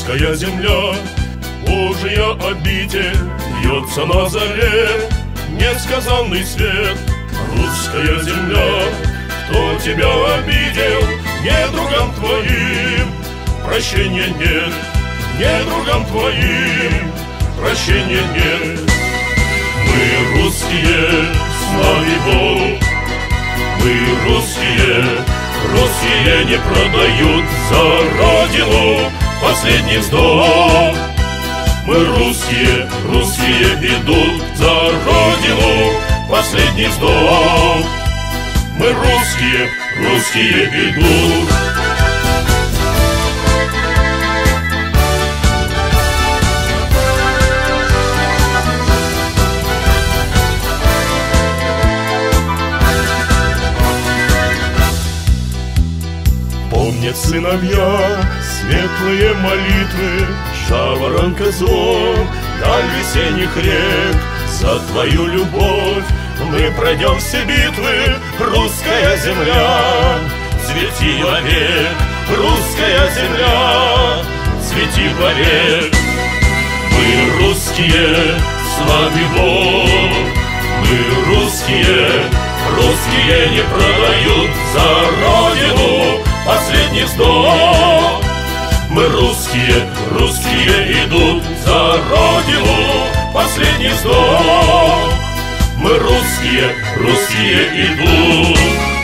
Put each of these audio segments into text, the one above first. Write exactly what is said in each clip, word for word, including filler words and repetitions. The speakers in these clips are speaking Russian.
Русская земля, Божия обитель, льется на заре несказанный свет. Русская земля, кто тебя обидел, недругам твоим прощения нет, недругам твоим прощения нет. Мы русские, слави Богу, мы русские, русские не продают за родину последний вздох. Мы русские, русские идут за родину последний вздох. Мы русские, русские идут. Помнят сыновья светлые молитвы, жаворонка звон, даль весенних рек. За твою любовь мы пройдем все битвы, русская земля, цвети вовек, русская земля, цвети вовек. Мы русские, слави Бог, мы русские, русские не продают за родину последний вздох. Мы русские, русские идут за родину последний вздох. Мы русские, русские идут.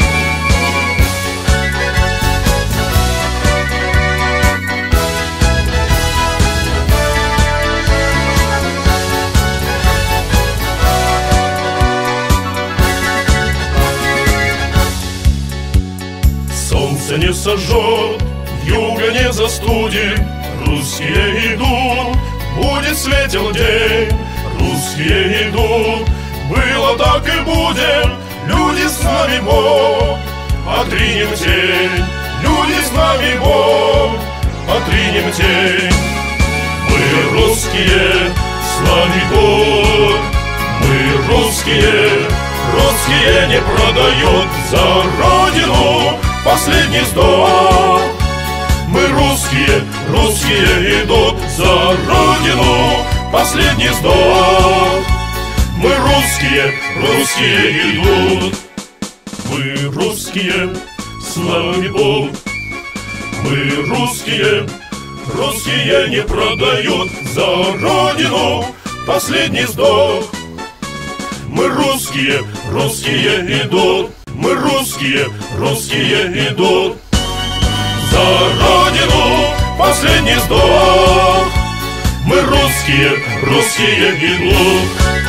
Солнце не сожжет, юга не застудит, русские идут, будет светел день. Русские идут, было так и будет, люди с нами Бог, отринем тень, люди с нами Бог, отринем тень. Мы русские, слави Бог, мы русские, русские не продают за родину последний вздох. Мы русские, русские идут за родину последний вздох. Мы русские, русские идут. Мы русские, слава Богу. Мы русские, русские не продают за родину последний вздох. Мы русские, русские идут. Мы русские, русские идут за родину последний вздох. Мы русские, русские идут.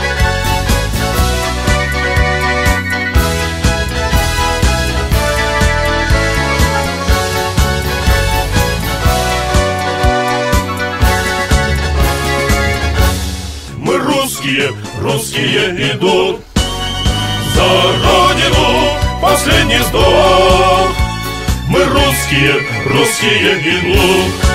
Мы русские, русские идут за родину последний вздох. Мы русские, русские идут.